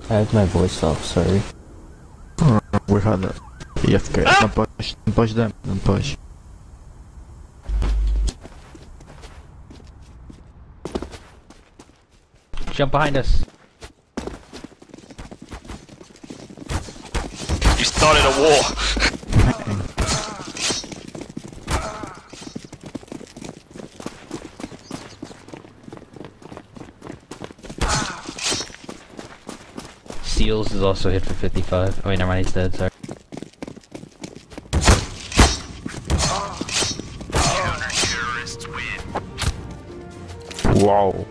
I have my voice off, sorry. We had it. AFK. Don't push them. Don't push. Jump behind us. You started a war. Seals is also hit for 55. Oh wait, never mind, he's dead, sorry. Wow.